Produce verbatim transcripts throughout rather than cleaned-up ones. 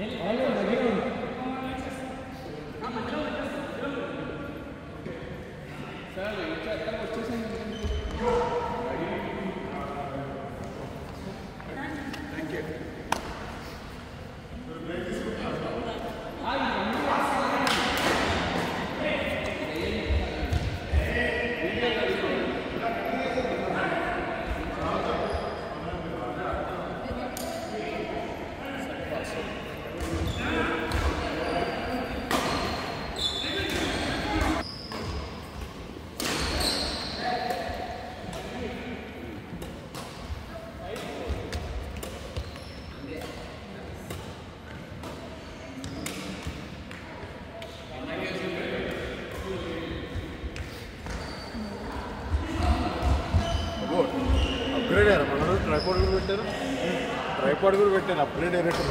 Upgrade అయ్యారు మన tripod కూడా పెట్టారు ట్రైపాడ్ కూడా పెట్టారు అప్గ్రేడ్ అయ్యారు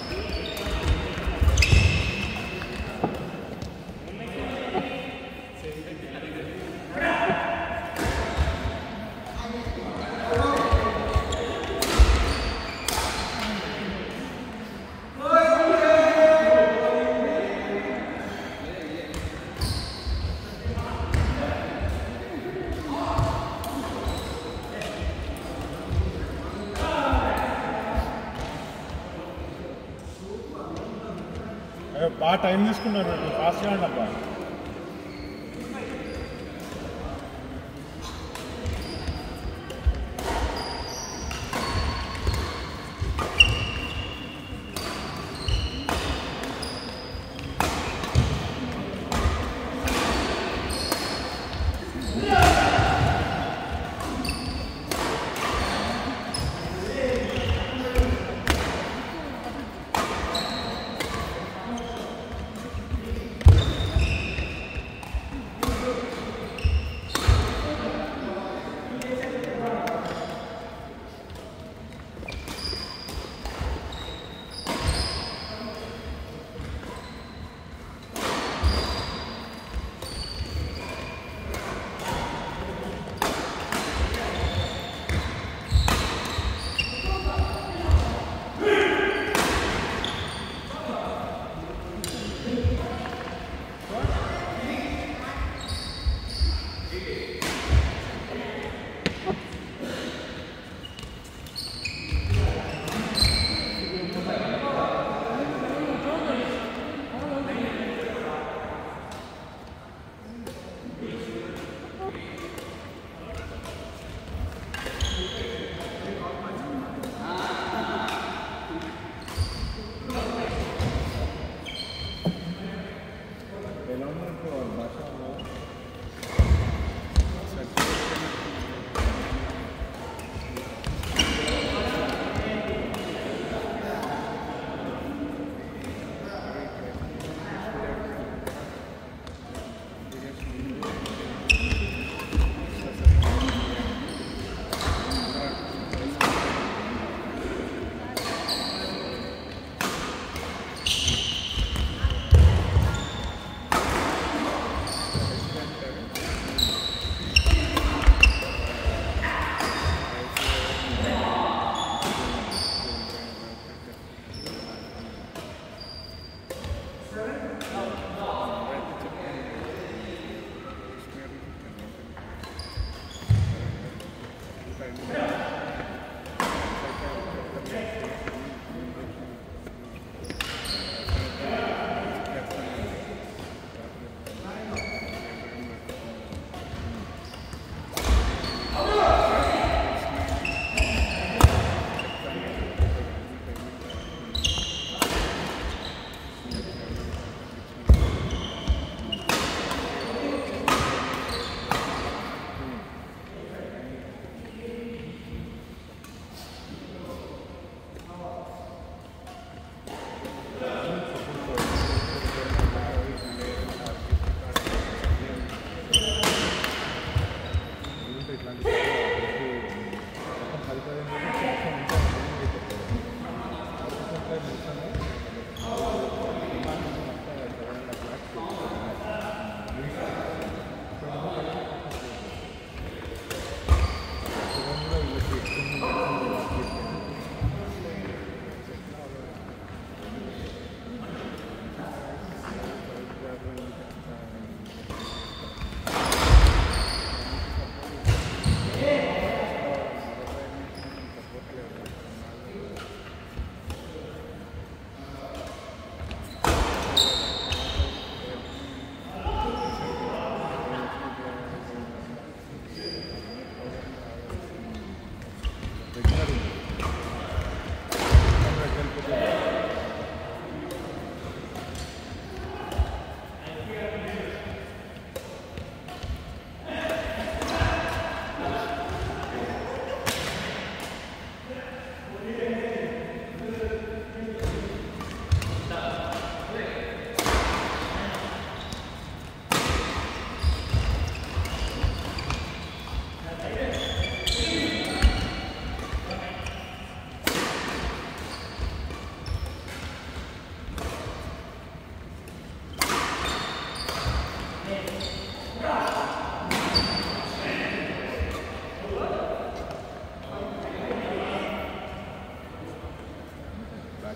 బాగా టైం తీసుకున్నారు ఫాస్ట్గా అండి అబ్బా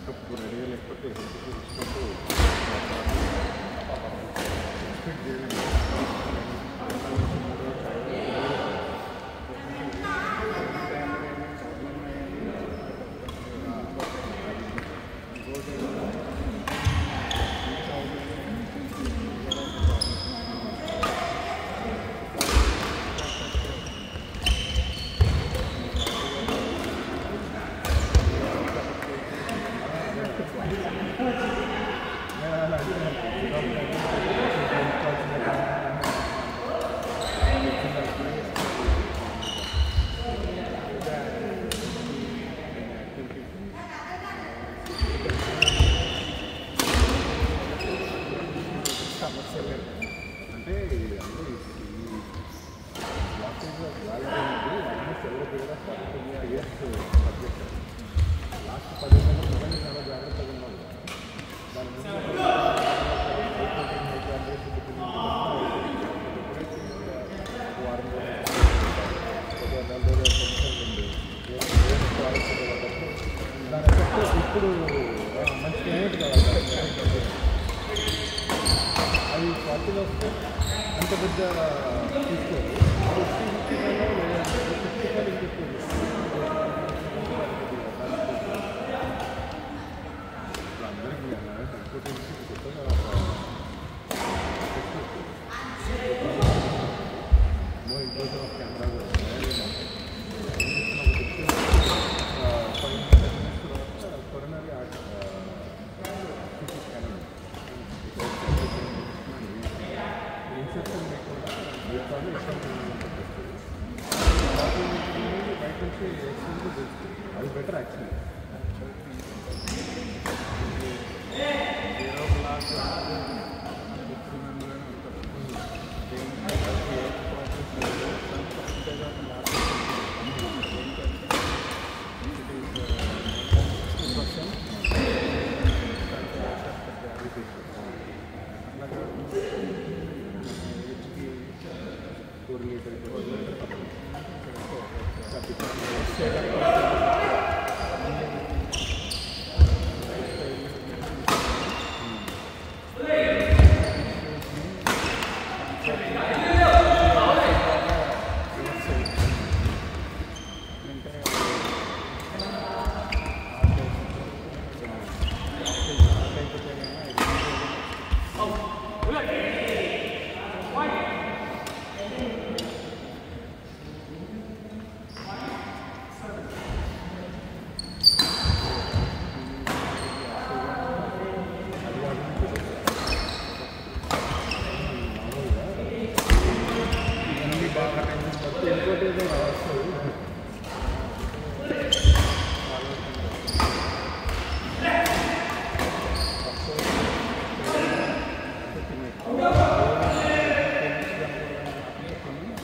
బ్యాకప్ రెడీగా లేకపోతే హెల్త్ ఇచ్చినట్టు ఎక్స్పెక్ట్ చేయండి. అంటే అంటే ఈ వాటేజ్ వాల్యూ అనేది ఆల్మోస్ట్ ఎవరో కూడా ఫార్టీ ఇయర్స్ సబ్జెక్ట్. లాస్ట్ పది నెలలు ప్రజలు చాలా జాగ్రత్తగా ఉన్నారు. దాని ముందు వారం రోజులు నెల రోజులు ఉంది. దాని ఎఫెక్ట్ ఇప్పుడు మంచి పేమెంట్ కావాలి. అది ఫార్టీలో వస్తే అంత పెద్ద తీసుకోవాలి. ఫిఫ్టీ ఫిఫ్టీ ఫైవ్లో లేదంటే ఫిఫ్టీ ఫైవ్ ఇంకెక్కువ అందరికీ ఇంపార్టెన్స్ కొత్తగా మో ఇంపార్టెన్స్ ఆఫ్ కెమెరా కూడా కొరనరీ ఆర్ట్ సిటీ స్కానింగ్ ఇన్సెప్షన్ లేకుండా దీపాలు ఇష్టం బయట నుంచి ఎక్స్పెన్సివ్ తెలుస్తుంది. అది better actually. Zero class fifty member అని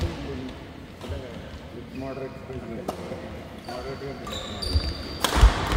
మోడరేట్ మోడరేట్గా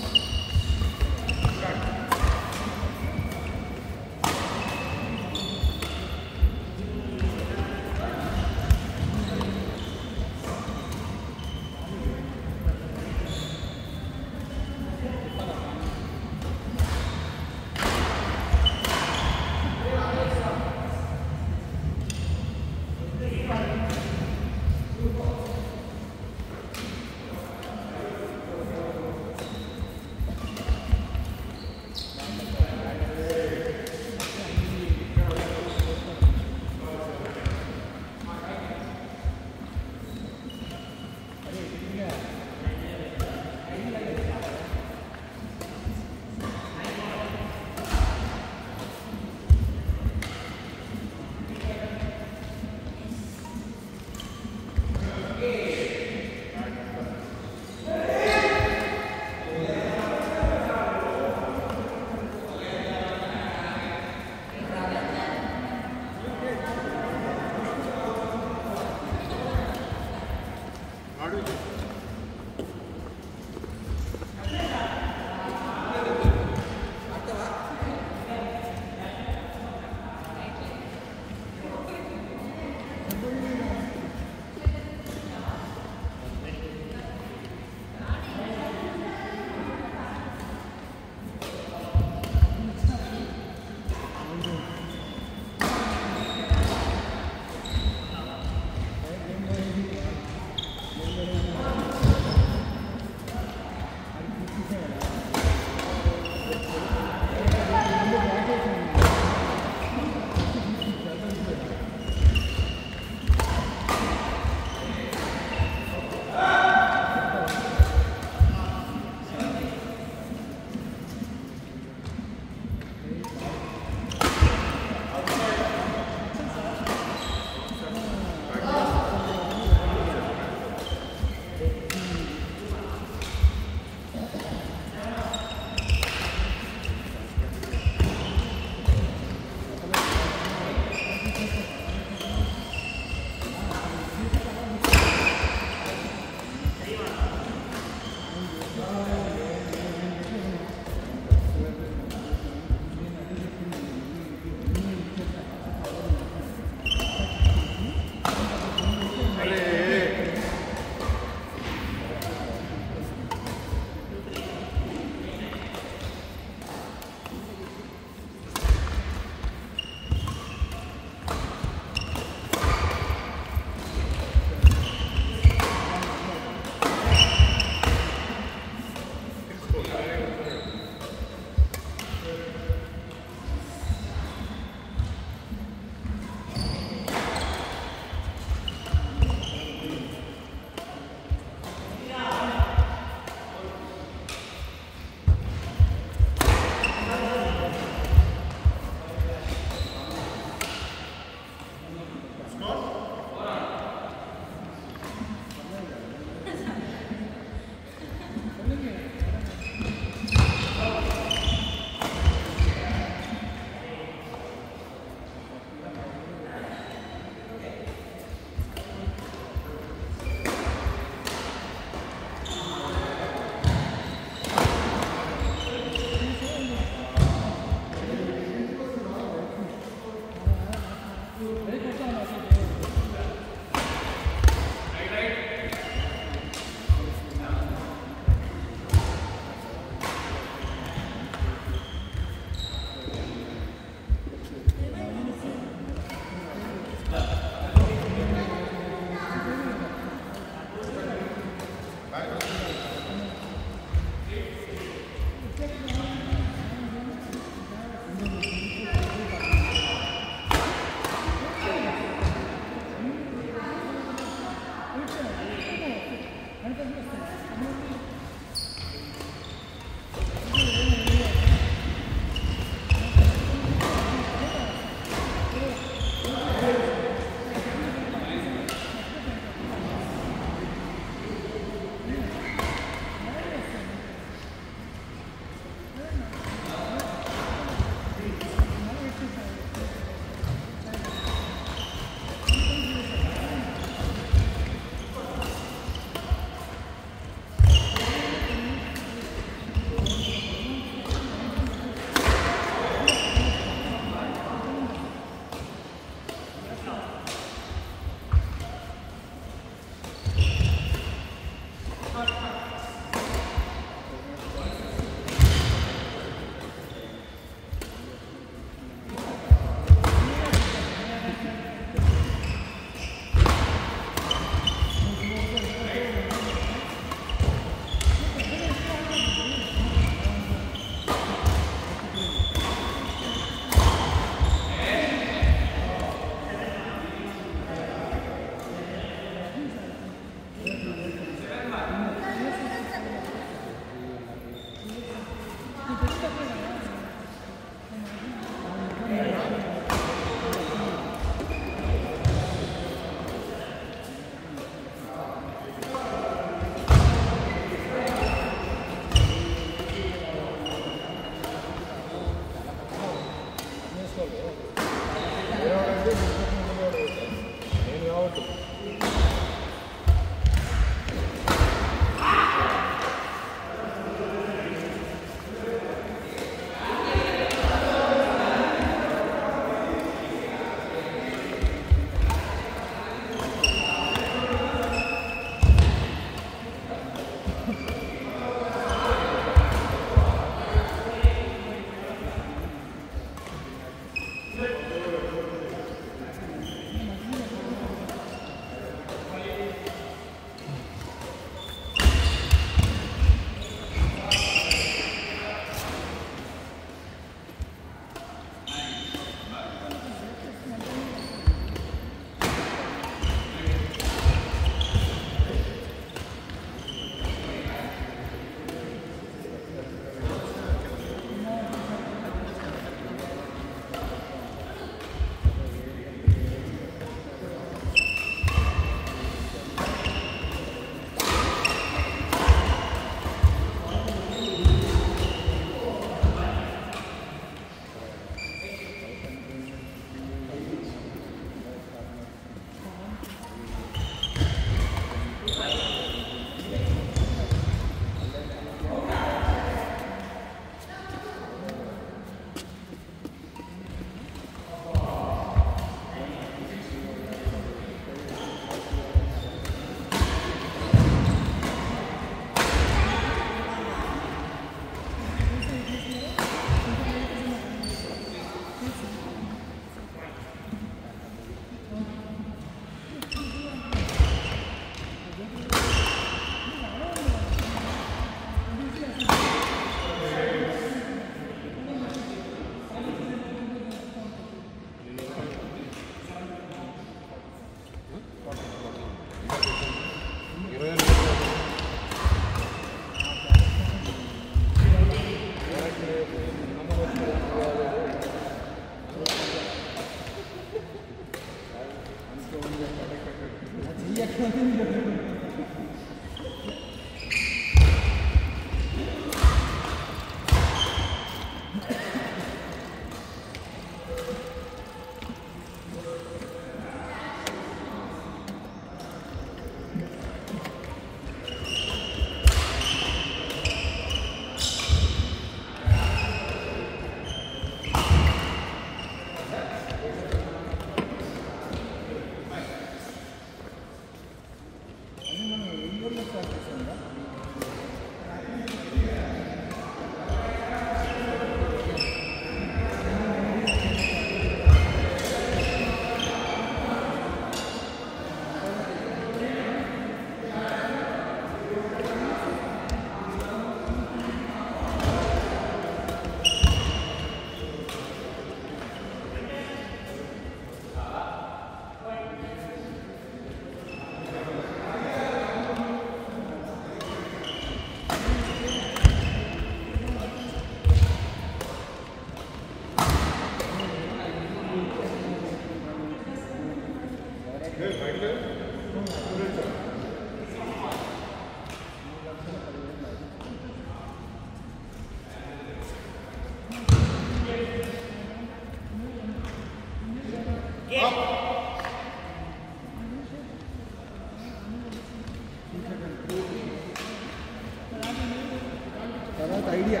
తర్వాత ఐడియా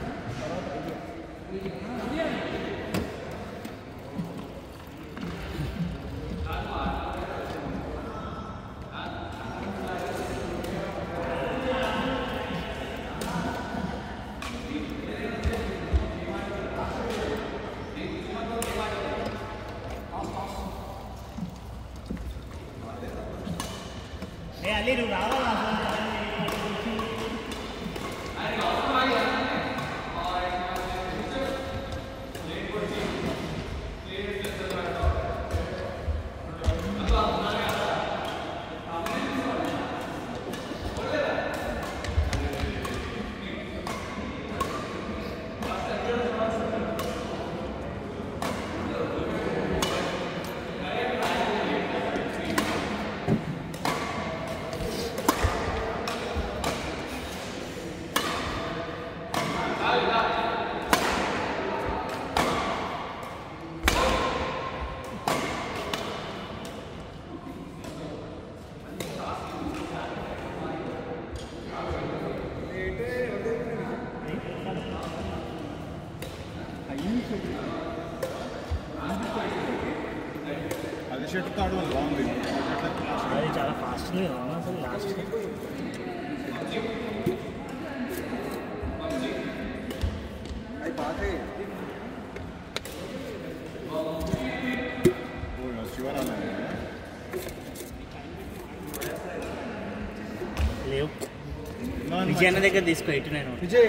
అల్లి నువ్వు రావాలా అది షర్ట్ తాడు బాగుంది అది చాలా ఫాస్ట్ అసలు లాస్ట్ అది పాతే శివరాలే లేవు విజయ్ అన్న దగ్గర తీసుకో ఇటు నేను విజయ్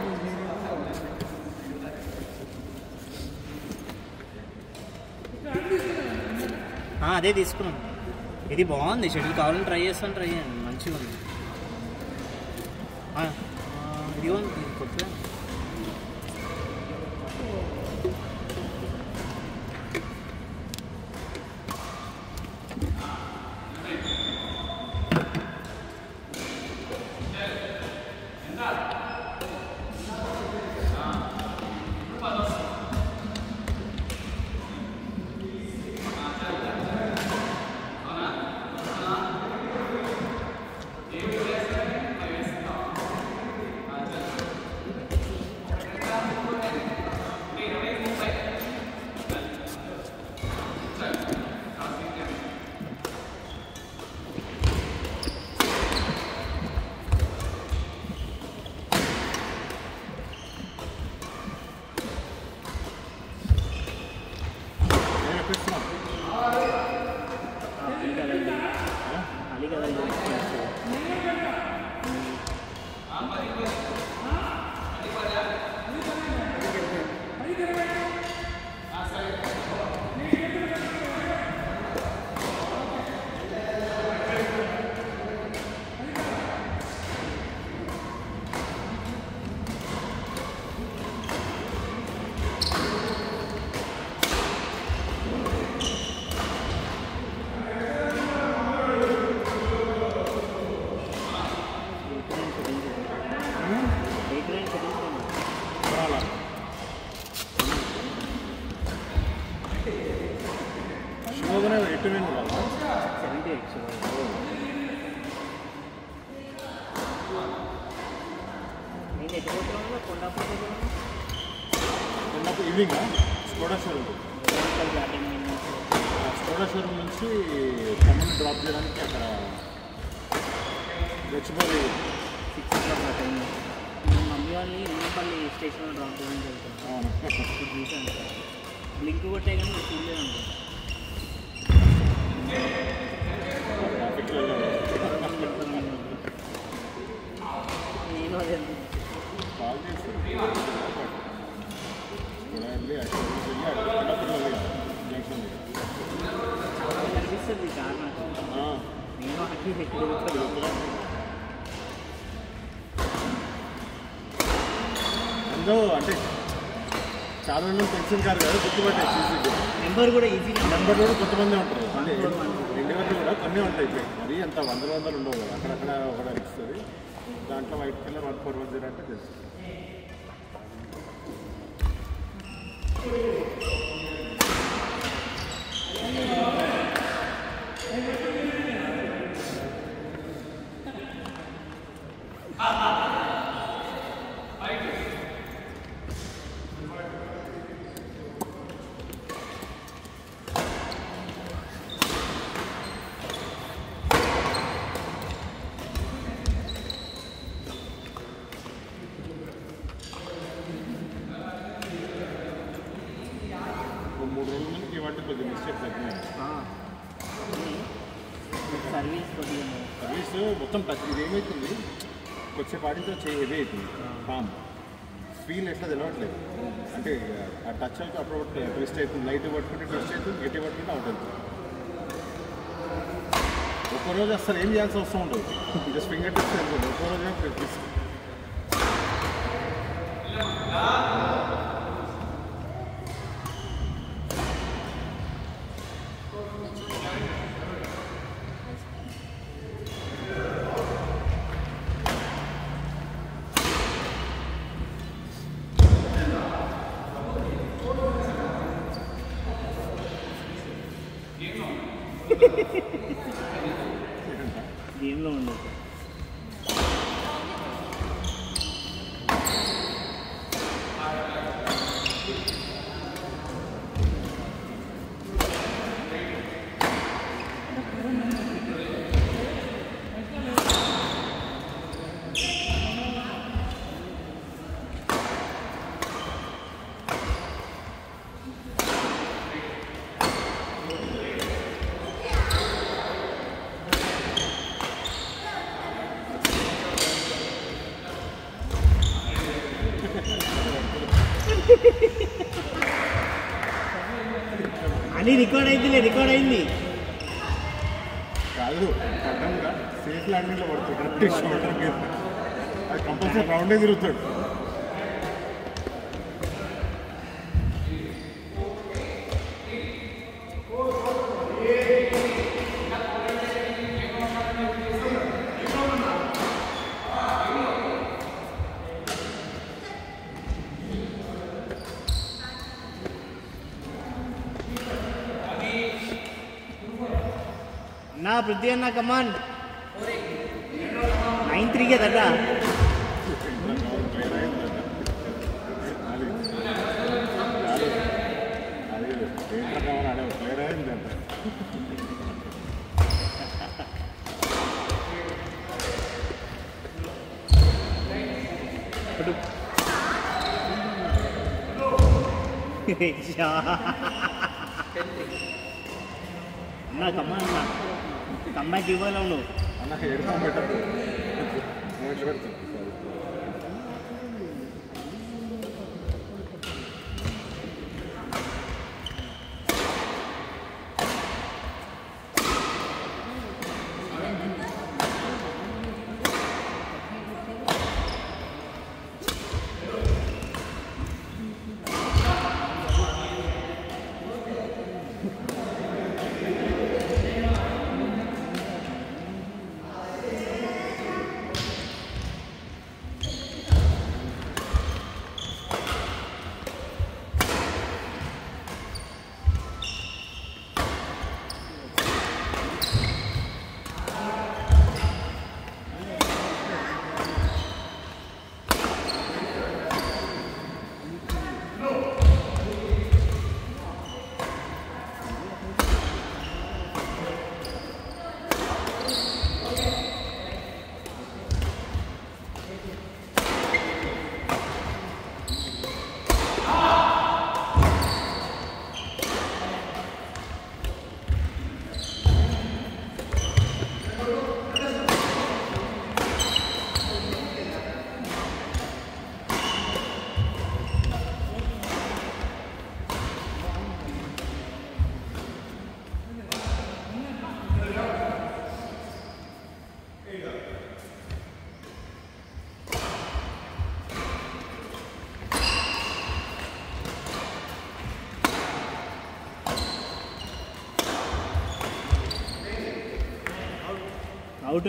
అదే తీసుకున్నాను ఇది బాగుంది షటిల్ కావాలని ట్రై చేస్తాను ట్రై చేయండి మంచిగా ఉంది ఇది ఉంది కొత్తగా థౌసండ్ ఎయిటీ నైన్ కాదు సెవెంటీ ఎయిట్ నేను ఎటు పోతున్నాను Kondapur Kondapur evening Skoda showroom garden Skoda showroom నుంచి ఖమ్మం డ్రాప్ చేయడానికి అక్కడ గచ్చిబౌలి సిక్స్ ఓ క్లాక్ ఆ టైంలో మమ్మీ వాళ్ళని ఎన్నపల్లి స్టేషన్లో డ్రాప్ చేయడానికి వెళ్తాను ఇప్పుడు చూసాను లింక్ కొట్టే కానీ చూడలేదు అనుకుంటా నేను అదే కాల్ చేసి వెళ్ళి అక్కడ వెళ్ళి జంక్షన్ చాలా కనిపిస్తుంది కార్ నాకు నేను అక్కడికి ఎక్కువ ఎంతో అంటే చాలా మంది తెలిసిన కారు కదా గుర్తుపట్టే సీసీ నెంబర్ కూడా ఈజీ నెంబర్ కూడా కొంతమంది ఉంటారు అంటే రెండు వరకు కూడా కొన్ని ఉంటాయి మరి అంత వందల వందలు ఉండవు కదా అక్కడక్కడ కూడా ఇస్తుంది దాంట్లో white colour one four one zero అంటే తెలుస్తుంది మూడు రోజుల ముందుకి ఇవాటి కొద్దిగా మిస్టేక్ తగ్గినాయి సర్వీస్ కొద్దిగా సర్వీస్ మొత్తం టచ్ ఇది ఏమవుతుంది కొద్దిసేపాటితో చేయి హెవీ అవుతుంది పామ్ ఫీల్ ఎట్లా తెలవట్లేదు అంటే ఆ టచ్ అయితే అప్పుడు ట్విస్ట్ అవుతుంది లైట్ పట్టుకుంటే ట్విస్ట్ అవుతుంది గట్టి పట్టుకుంటే అవుట్ అవుతుంది ఒక్కరోజు అసలు ఏం చేయాల్సి వస్తూ ఉంటుంది జస్ట్ ఫింగర్ టిప్స్ వెళ్తుంది ఒక్కరోజు ట్విస్ట్ గేమ్లో ఉండదు అని రికార్డ్ అయిందిలే రికార్డ్ అయింది కాదు పడ్డంగా సేఫ్ ల్యాండింగ్లో పడుతుంది షోల్డర్ మీద అది కంపల్సరీ రౌండే తిరుగుతాడు నా పృథ్వీ అన్న కమాన్ నైన్ త్రీకే దగ్గర అన్న కమాన్ అన్న కమ్బ్యాక్ ఇవ్వాలి నువ్వు అన్న హెడ్ ఫోన్ పెట్టదు నోట్లో పెడుతుంది అవుట్.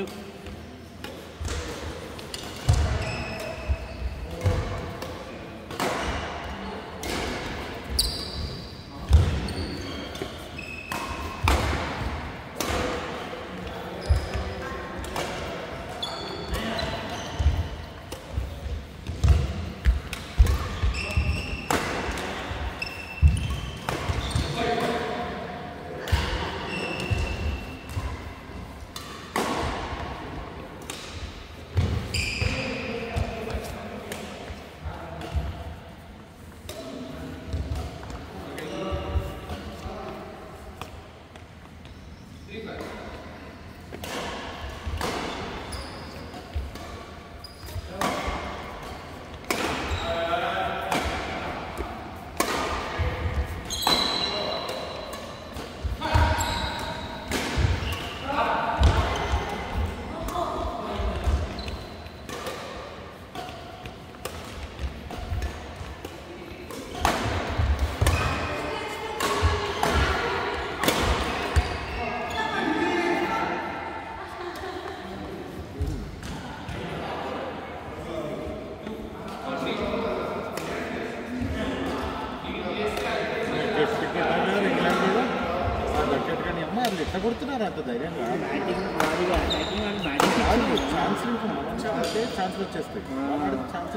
ఎట్లా కొడుతున్నారు అంత ధైర్యంగా? బ్యాటింగ్ భారీగా బ్యాటింగ్ అండ్ బ్యాటింగ్ ఛాన్స్ అంటే ఛాన్స్ వచ్చేస్తాయి. ఛాన్స్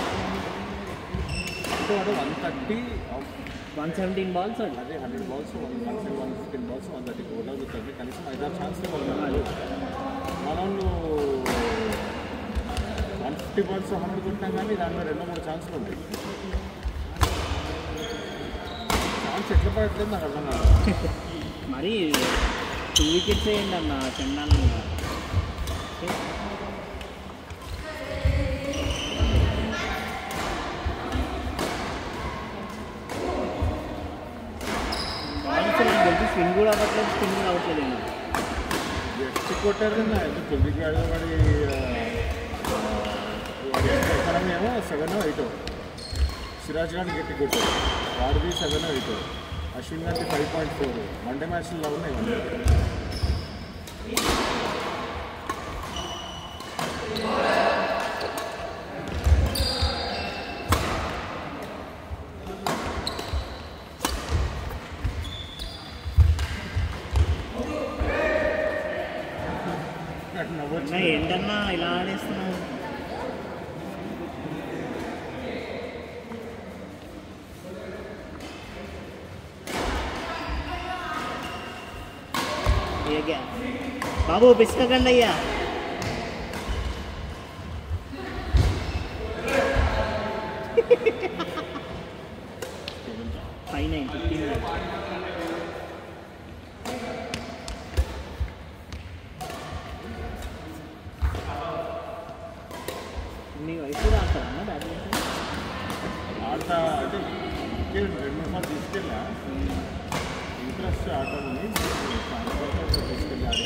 వాడు one thirty one seventeen balls అండి. అదే hundred balls one one one fifteen balls one thirty ఓట్ అవుతుంది. కనీసం ఐదారు ఛాన్స్లు వాళ్ళు మనోళ్ళు వన్ ఫిఫ్టీ బాల్స్ హండ్రెడ్ కొట్టినాం కానీ దాంట్లో రెండు మూడు ఛాన్సులు ఉంటాయి. ఛాన్స్ ఎట్లా పడట్లేదు నాకు అర్థం కాదు. మరి టూ వికెట్స్ వేయండి అన్న చెన్నాల మీద. తెలిసి స్వింగ్ కూడా అవ్వట్లేదు, స్వింగ్ అవ్వట్లేదు. ఎట్టి కొట్టారు ఎందుకు తొమ్మిది వాడి వాడి ఎకరమేమో సెవెన్ ఎయిట్. సిరాజ్ గారిని గట్టి కొట్టారు, వాడిది సెవెన్ ఎయిట్. అశ్విన్ గారికి ఫైవ్ పాయింట్ ఫోర్. వన్డే మ్యాచ్లో ఉన్నాయి. ఏంటన్నా ఇలా ఆడేస్తున్నావు? బాబు పిసుకండి అయ్యా. ఫైవ్ నైన్ ఫిఫ్టీన్ మీ వయసు ఆడతారన్నా బ్యాడ్మింటన్? ఆడతా అంటే రెండు మూడు సార్లు తీసుకెళ్ళా. ఇంట్రెస్ట్ ఆడతామని తీసుకెళ్ళి ఆడే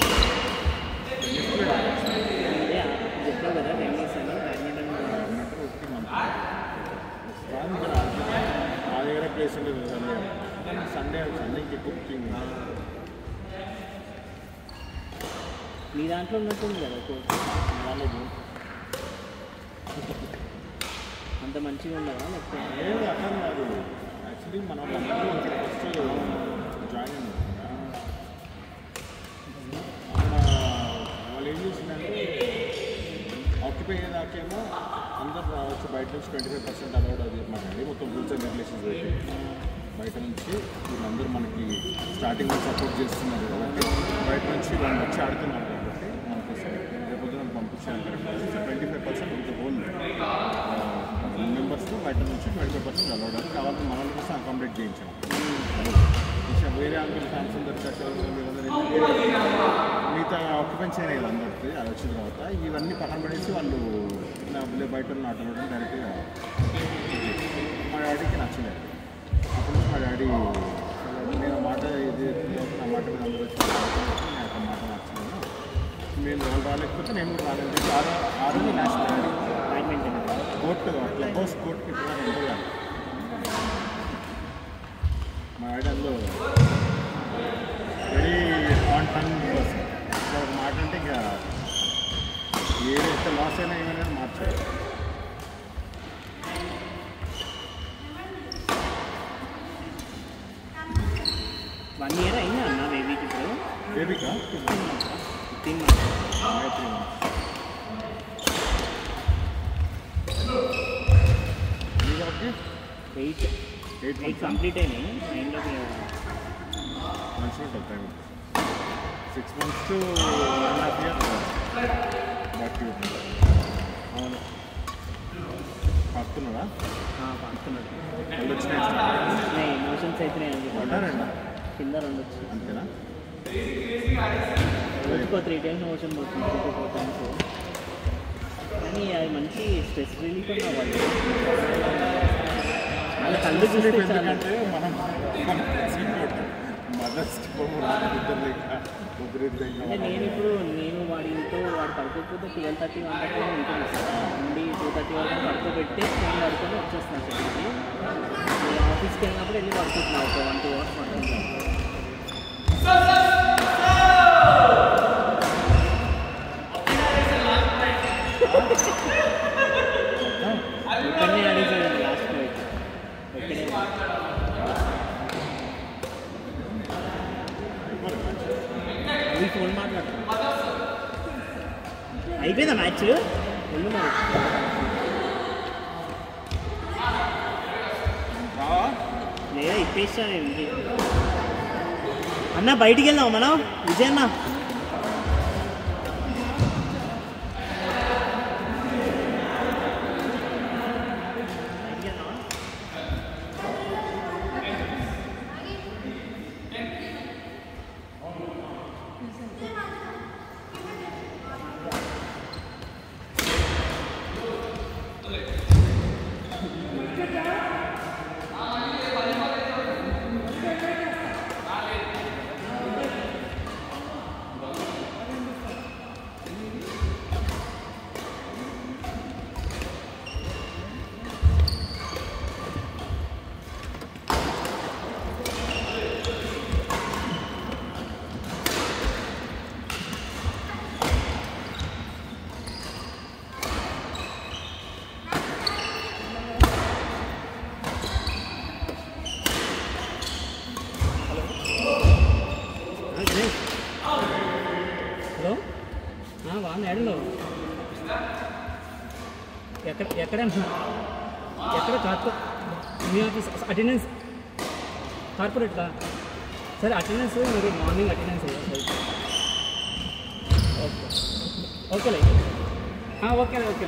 చెప్పావు కదా టెన్నిస్ అని. బ్యాడ్మింటన్ మా దగ్గర ప్లేస్ ఉండేది కదా. సండే సండేకి కుకింగ్ మీ దాంట్లో ఉన్నట్టుంది కదా కోచ్. వాళ్ళకు అంత మంచిగా ఉండదా? లేకపోతే లేదు అర్థం కాదు. యాక్చువల్లీ మనం ఫస్ట్ జాయిన్ అయ్యాం. వాళ్ళు ఏం చేసిందంటే ఆక్యుపై అయ్యేదాకేమో అందరు రావచ్చు, బయట నుంచి ట్వంటీ ఫైవ్ పర్సెంట్ అలౌడ్ అది చెప్పమాకండి. మొత్తం రూల్స్ అండ్ రెగ్యులేషన్స్ పెట్టి బయట నుంచి వీళ్ళందరూ మనకి స్టార్టింగ్లో సపోర్ట్ చేస్తున్నారు కాబట్టి బయట నుంచి వాళ్ళు వచ్చి ఆడుతున్నారు కాబట్టి మనకి రేపొద్దు నాకు పంపించాను. ట్వంటీ ఫైవ్ పర్సెంట్ ఇంత హోల్ మెంబర్స్ బయట నుంచి ట్వంటీ ఫైవ్ పర్సెంట్ అలౌడ్ అని కావాలి. మన కోసం అకామిడేట్ చేయించాం. వేరే అందరూ ఫ్యాన్స్ అందరు మిగతా ఆక్యుపెన్సీ అయినాయి కదా అందరికి. అది వచ్చిన తర్వాత ఇవన్నీ పక్కన పడేసి వాళ్ళు బయట నాట్ అలవడం డైరెక్ట్గా మా డాడీకి నచ్చలేదు. అప్పుడు మా డాడీ నేను మాట ఇది నా మాట మీద అందరూ వచ్చి నాకు మాట నచ్చలేదు. నేను వాళ్ళు రాలేకపోతే నేను కూడా రాలేదు. ఆరో ఆరో national badminton court club house కోర్టుకి ఇప్పుడు ఎంటర్ కాదు. మా డాడీ అందులో వెరీ ఆన్ టర్న్ పర్సన్. ఒక మాట అంటే ఇంకా లాస్ అయినా ఏమైనా మార్చాలి. వన్ ఇయర్ అయిందా అన్న బేబీకి ఇప్పుడు? బేబీకా fifteen months fifteen months three months కాబట్టి ఎయిట్ ఎయిట్ ఎయిట్ కంప్లీట్ అయినాయి. నైన్లోకి మంచిగా ఉంటుంది time. Six months to one and half year బాకీ ఉంటుంది. అవును పాకుతున్నాడా? పాడుతున్నాడు. వాళ్ళు వచ్చినాయి మోషన్స్ అవుతున్నాయి అని పడ్డారండి కింద రెండు వచ్చి అంతేనా? రోజుకో త్రీ టైమ్స్ మోషన్ పోతుంది, టూ ఫోర్ టైమ్స్. కానీ అది మంచి స్ట్రెస్ రిలీఫ్ అన్న వాళ్ళు. వాళ్ళ కళ్ళు చూస్తే చాలా ఎందుకంటే మనం మదర్స్కి ఇద్దరు ముగ్గురు అంటే నేను ఇప్పుడు నేను వాడితో వాడు పడుకోకపోతే ట్వెల్వ్ థర్టీ వన్ థర్టీ ఉంటుంది సార్. నుండి టూ థర్టీ వరకు పడుకోబెట్టి ఫోన్ పడుకొని వచ్చేస్తాను చెప్పి ఆఫీస్కి వెళ్ళినప్పుడు వెళ్ళి పడుకుంటున్నాను. ఒక వన్ టూ అవర్స్ పడుకుంటాను. ఒక్కడనే అడిగాడు లాస్ట్ నైట్. ఒక్కడే మీ ఫోన్ మాట్లాడుతున్నాను. అయిపోయిందా మ్యాచ్? వెళ్ళు మరి. లేదా ఇప్పేస్తా నేను ఇంటికి. అన్న బయటికి వెళ్దాం మనం. విజయ్ అన్న ఎడలో ఎక్కడ ఎక్కడ ఎక్కడ కార్పొరేట్ మీ ఆఫీస్ అటెండెన్స్ కార్పొరేట్లా? సరే అటెండెన్స్ మీరు మార్నింగ్ అటెండెన్స్ ఓకే ఓకేలే ఓకేలే ఓకే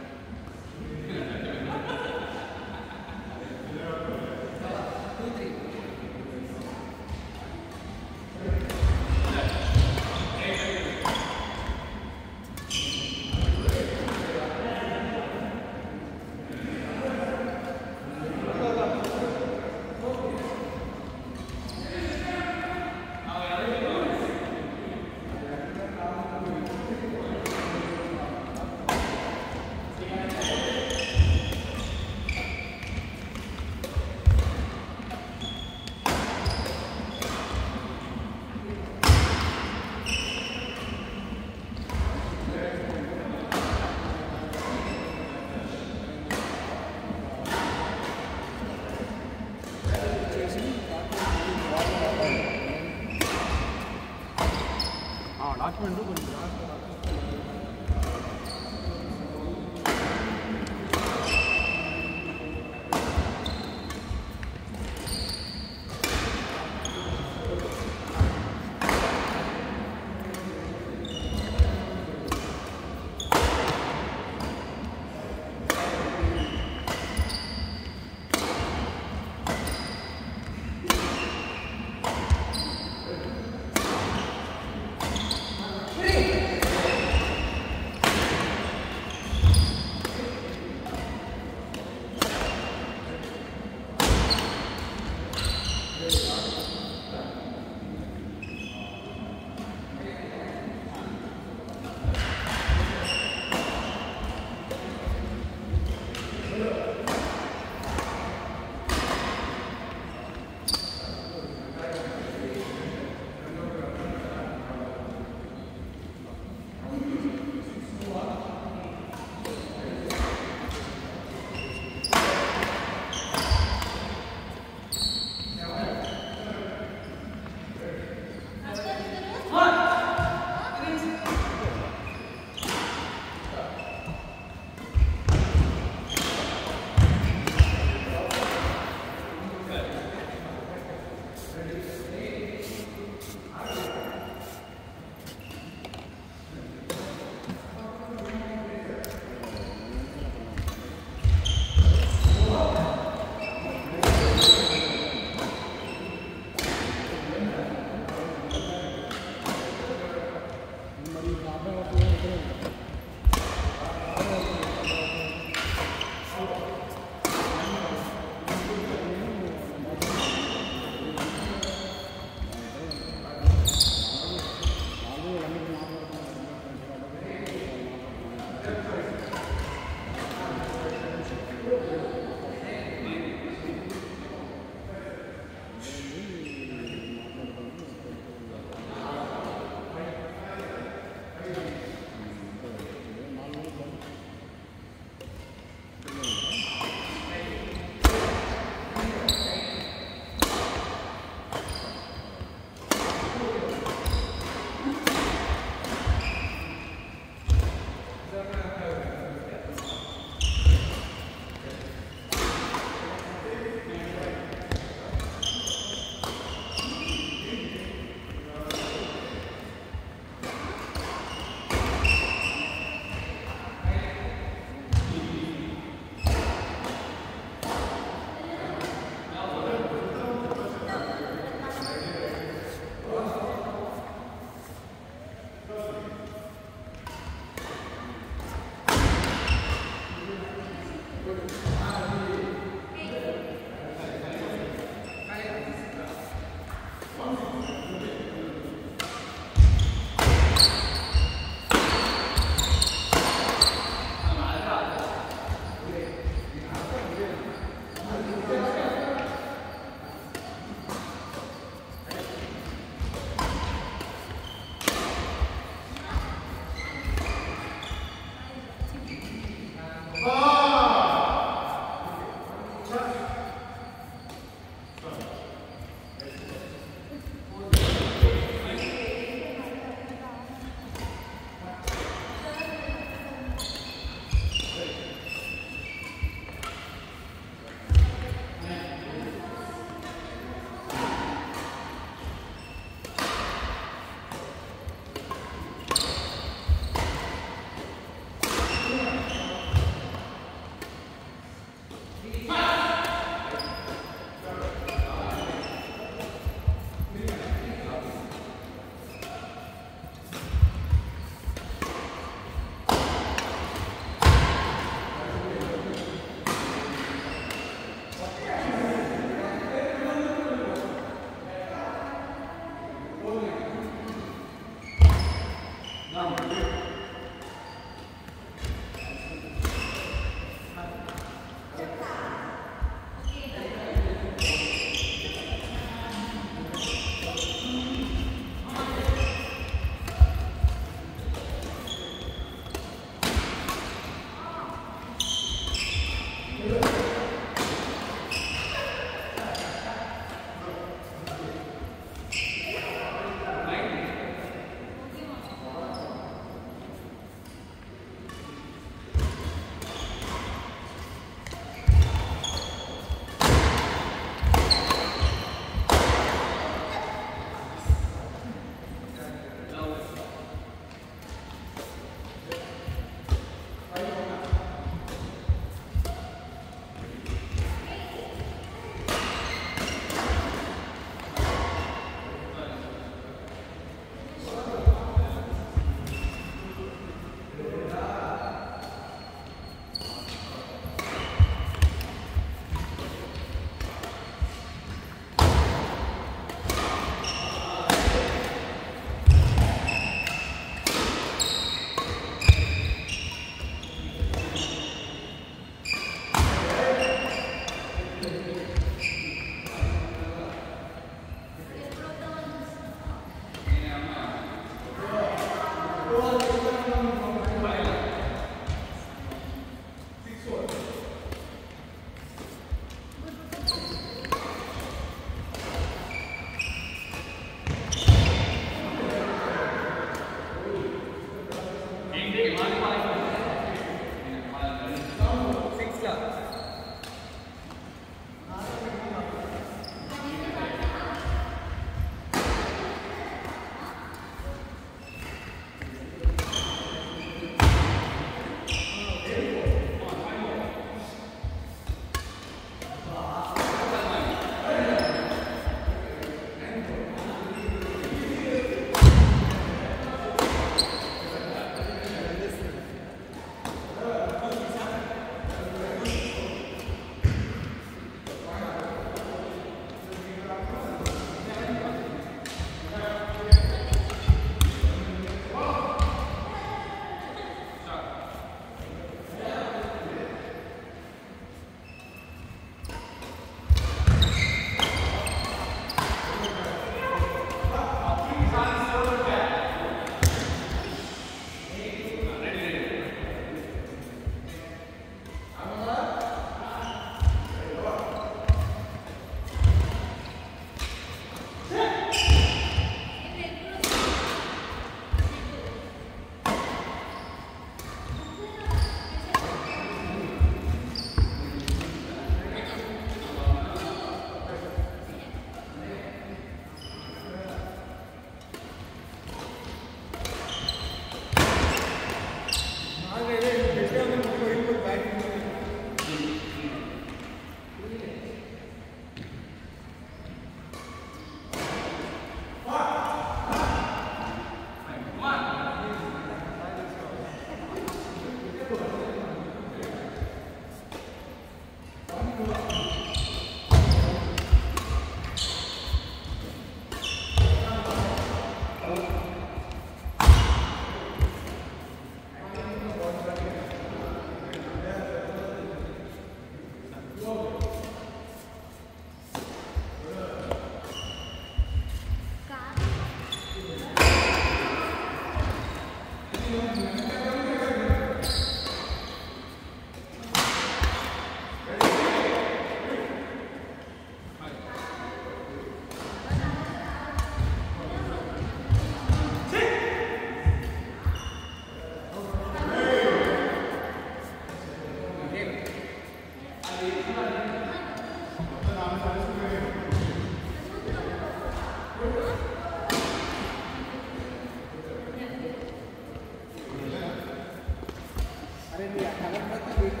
అరే నీ కలర్ మొత్తం